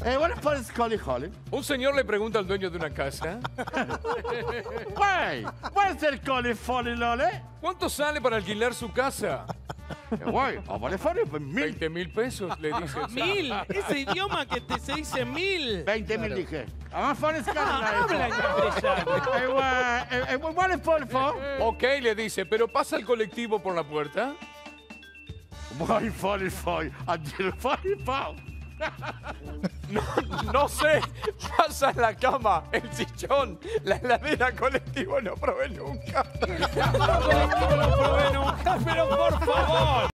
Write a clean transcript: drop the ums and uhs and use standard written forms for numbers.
Vuole fare scoli holly? Un señor le pregunta al dueño de una casa, Guay, vuole ser coli folly lole? ¿cuánto sale para alquilar su casa? Guay, vuole fare per 20.000 pesos, le dice. el señor. 1000. Ese idioma que se dice 1000. 20.000 dije. Vamos a fare scoli Habla en castellano. Vuole folfo? Ok, le dice, pero pasa el colectivo por la puerta. Vuoi fare fai? Addio fare pau. No sé, pasa en la cama, el sillón, la heladera, colectivo no probé nunca. Colectivo no probé nunca, pero por favor.